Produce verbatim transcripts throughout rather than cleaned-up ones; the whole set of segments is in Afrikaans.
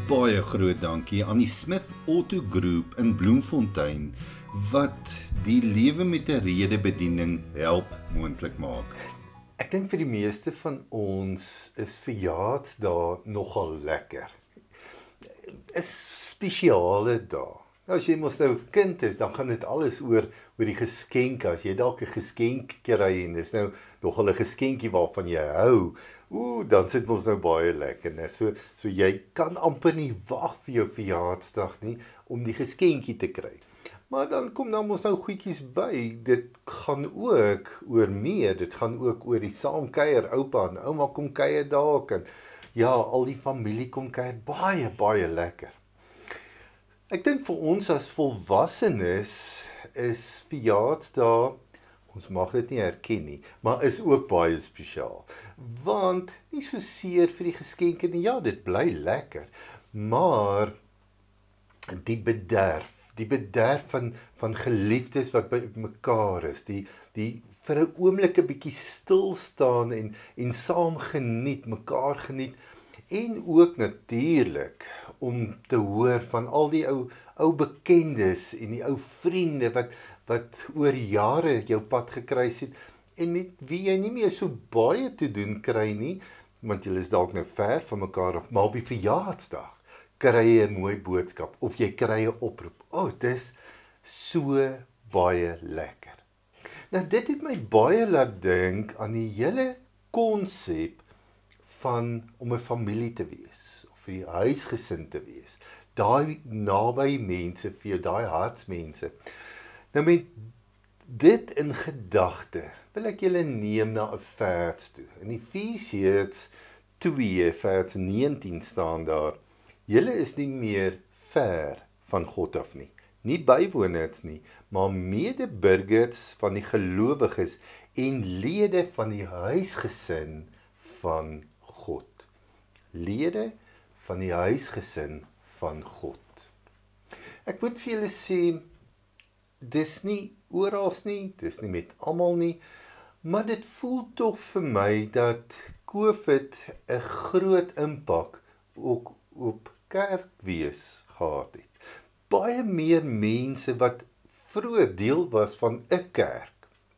baie groot dankie aan die Smith Auto Groep in Bloemfontein, wat die lewe met 'n rede bediening help moontlik maak. Ek dink vir die meeste van ons is verjaarsdae nogal lekker. Is spesiale dae. Nou, as jy mos nou 'n kind is, dan gaan dit alles oor oor die geskenke. As jy dalk 'n geskenk kry en dis nou nogal 'n geskenkie waarvan jy hou, ooh, dan sit ons nou baie lekker, né? So so jy kan amper nie wag vir jou verjaarsdag nie om die geskenkie te kry. Maar dan kom dan mos nou goedjies by. Dit gaan ook oor meer. Dit gaan ook oor die saamkuier. Oupa en ouma kom kuier dalk en ja, al die familie kom kuier. Baie baie lekker. Ek dink vir ons as volwassenes is verjaarsdae, ons mag dit nie herken nie, maar is ook baie spesiaal. Want nie so seer vir die geskenke nie, ja, dit bly lekker, maar die bederf, die bederf van van geliefdes wat by mekaar is, die die vir 'n oomblik 'n bietjie stil staan en en saam geniet, mekaar geniet. En ook natuurlik om te hoor van al die ou ou bekendes en die ou vriende wat wat oor jare jou pad gekruis het en met wie jy nie meer so baie te doen kry nie, want julle is dalk nou ver van mekaar af, maar op die verjaarsdag kry jy 'n mooi boodskap of jy kry 'n oproep. O, oh, dis so baie lekker. Nou dit het my baie laat dink aan die hele konsep van om 'n familie te wees, of vir die huisgesin te wees, daai naby mense vir jou, daai hartsmense. Nou met dit in gedagte, wil ek julle neem na 'n vers toe. In Efesiërs twee vers negentien staan daar: julle is nie meer ver van God af nie, nie bywoners nie, maar medeburgers van die gelowiges en lede van die huisgesin van God. Lede van die huisgesin van God. Ek moet vir julle sê, dis nie oral nie, dis nie met almal nie, maar dit voel tog vir my dat COVID 'n groot impak ook op kerkwees gehad het. Baie meer mense wat vroeër deel was van 'n kerk,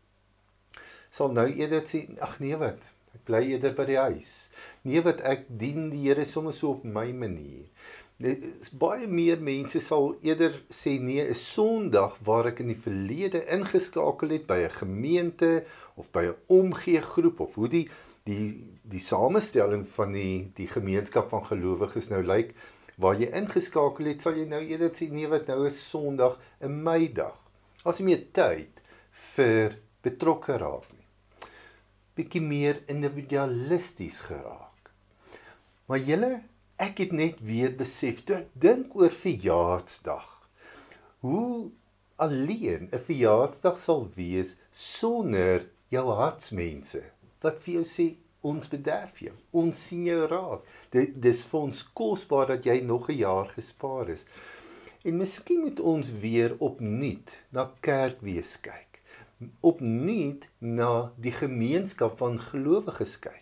sal nou eerder sê, ag nee wat, ek bly eerder by die huis. Nee wat, ek dien die Here sommer so op my manier. Baie meer mense sal eerder sê, nee, 'n Sondag waar ek in die verlede ingeskakel het by 'n gemeente of by 'n omgeegroep of hoe die die die samestelling van die die gemeenskap van gelowiges nou lyk, waar jy ingeskakel het, sal jy nou eerder sê, nee wat, nou is Sondag 'n mydag. As jy meer tyd vir betrokke raak nie. Bietjie meer individualisties geraak. Maar julle, ek het net weer besef, toe ek dink oor verjaarsdag, hoe alleen 'n verjaarsdag sal wees sonder jou hartsmense, wat vir jou sê, ons bederf jou, ons sien jou raak, dit dis vir ons kosbaar dat jy nog 'n jaar gespaar is. En miskien moet ons weer opnuut na kerkwees kyk, opnuut na die gemeenskap van gelowiges kyk,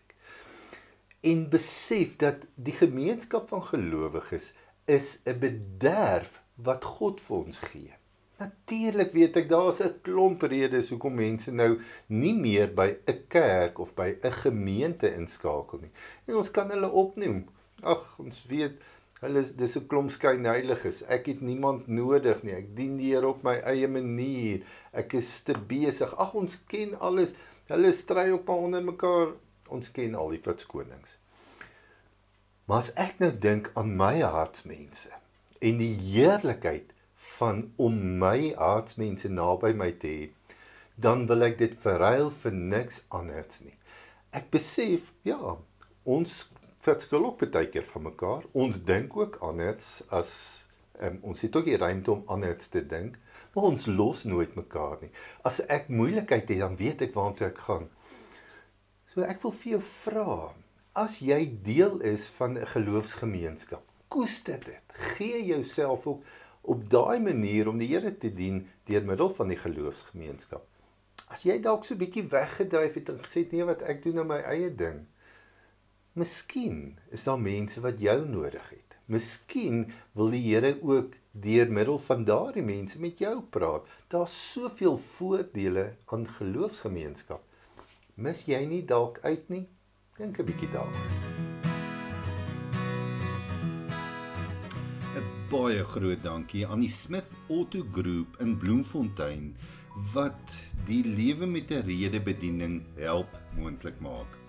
en besef dat die gemeenskap van gelowiges is 'n bederf wat God vir ons gee. Natuurlik weet ek, daar is 'n klomp redes hoekom mense nou nie meer by 'n kerk of by 'n gemeente inskakel nie. En ons kan hulle opnoem. Ag, ons weet, hulle is dis 'n klomp skynheiliges. Ek het niemand nodig nie. Ek dien die Here op my eie manier. Ek is te besig. Ag, ons ken alles. Hulle stry op onder mekaar. Ons ken al die verskonings. Maar as ek nou dink aan my hartsmense en die heerlikheid van om my hartsmense naby my te hê, dan wil ek dit verruil vir niks anders nie. Ek besef, ja, ons verskil ook baie keer van mekaar. Ons dink ook anders as um, ons het ook die ruimte om anders te dink, maar ons los nooit mekaar nie. As ek moeilikheid het, dan weet ek waartoe ek gaan. So ek wil vir jou vra, as jy deel is van 'n geloofsgemeenskap, koester dit. Gee jouself ook op daai manier om die Here te dien deur middel van die geloofsgemeenskap. As jy dalk so 'n bietjie weggedryf het en gesê het, nee wat, ek doen nou my eie ding. Miskien is daar mense wat jou nodig het. Miskien wil die Here ook deur middel van daardie mense met jou praat. Daar's soveel voordele aan geloofsgemeenskap. Mis jy nie dalk uit nie? Dink 'n bietjie daaroor. 'n Baie groot dankie aan die Smith Auto Groep in Bloemfontein wat die lewe met 'n rede bediening help moontlik maak.